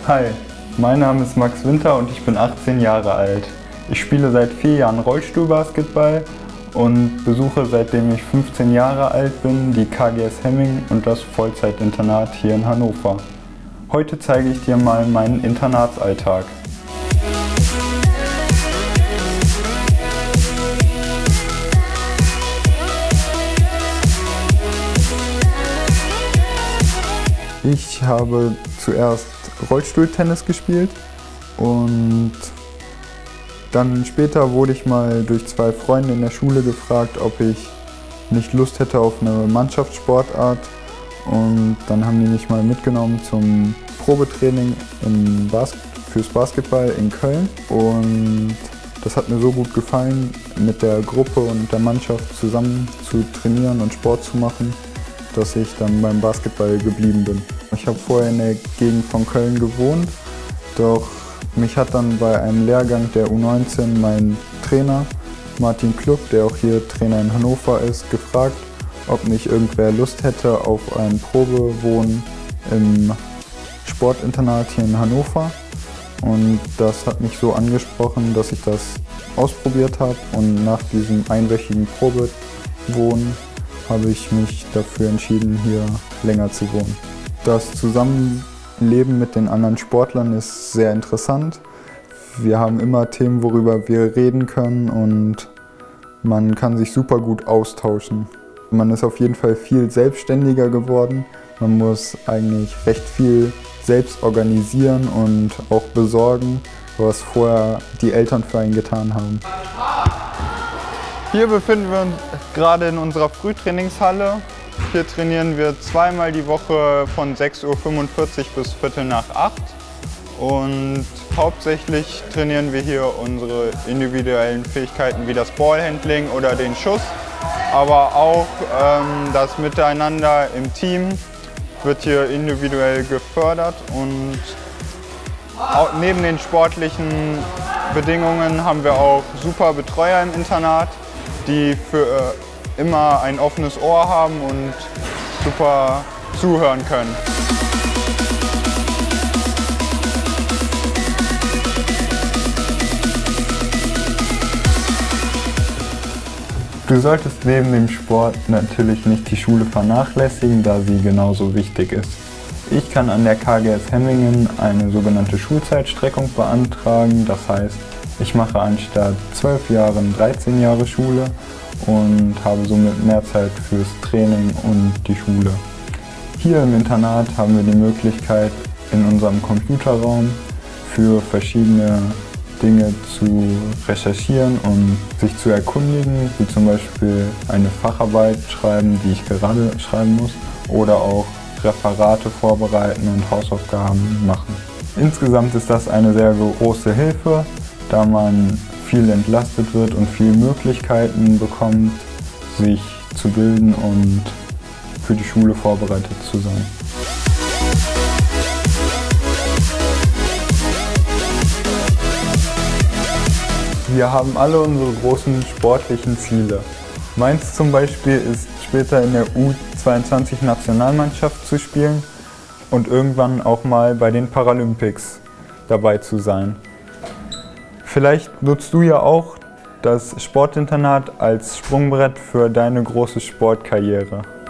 Hi, mein Name ist Max Winter und ich bin 18 Jahre alt. Ich spiele seit 4 Jahren Rollstuhlbasketball und besuche, seitdem ich 15 Jahre alt bin, die KGS Hemming und das Vollzeitinternat hier in Hannover. Heute zeige ich dir mal meinen Internatsalltag. Ich habe zuerst Rollstuhltennis gespielt und dann später wurde ich mal durch 2 Freunde in der Schule gefragt, ob ich nicht Lust hätte auf eine Mannschaftssportart, und dann haben die mich mal mitgenommen zum Probetraining fürs Basketball in Köln, und das hat mir so gut gefallen, mit der Gruppe und der Mannschaft zusammen zu trainieren und Sport zu machen, dass ich dann beim Basketball geblieben bin. Ich habe vorher in der Gegend von Köln gewohnt, doch mich hat dann bei einem Lehrgang der U19 mein Trainer Martin Kluck, der auch hier Trainer in Hannover ist, gefragt, ob nicht irgendwer Lust hätte auf ein Probewohnen im Sportinternat hier in Hannover. Und das hat mich so angesprochen, dass ich das ausprobiert habe, und nach diesem einwöchigen Probewohnen habe ich mich dafür entschieden, hier länger zu wohnen. Das Zusammenleben mit den anderen Sportlern ist sehr interessant. Wir haben immer Themen, worüber wir reden können, und man kann sich super gut austauschen. Man ist auf jeden Fall viel selbstständiger geworden. Man muss eigentlich recht viel selbst organisieren und auch besorgen, was vorher die Eltern für einen getan haben. Hier befinden wir uns gerade in unserer Frühtrainingshalle. Hier trainieren wir zweimal die Woche von 6:45 Uhr bis 7:45 Uhr. Und hauptsächlich trainieren wir hier unsere individuellen Fähigkeiten wie das Ballhandling oder den Schuss. Aber auch das Miteinander im Team wird hier individuell gefördert. Und auch neben den sportlichen Bedingungen haben wir auch super Betreuer im Internat, die für immer ein offenes Ohr haben und super zuhören können. Du solltest neben dem Sport natürlich nicht die Schule vernachlässigen, da sie genauso wichtig ist. Ich kann an der KGS Hemmingen eine sogenannte Schulzeitstreckung beantragen. Das heißt, ich mache anstatt 12 Jahren 13 Jahre Schule und habe somit mehr Zeit fürs Training und die Schule. Hier im Internat haben wir die Möglichkeit, in unserem Computerraum für verschiedene Dinge zu recherchieren und sich zu erkundigen, wie zum Beispiel eine Facharbeit schreiben, die ich gerade schreiben muss, oder auch Referate vorbereiten und Hausaufgaben machen. Insgesamt ist das eine sehr große Hilfe, da man viel entlastet wird und viele Möglichkeiten bekommt, sich zu bilden und für die Schule vorbereitet zu sein. Wir haben alle unsere großen sportlichen Ziele. Meins zum Beispiel ist, später in der U22-Nationalmannschaft zu spielen und irgendwann auch mal bei den Paralympics dabei zu sein. Vielleicht nutzt du ja auch das Sportinternat als Sprungbrett für deine große Sportkarriere.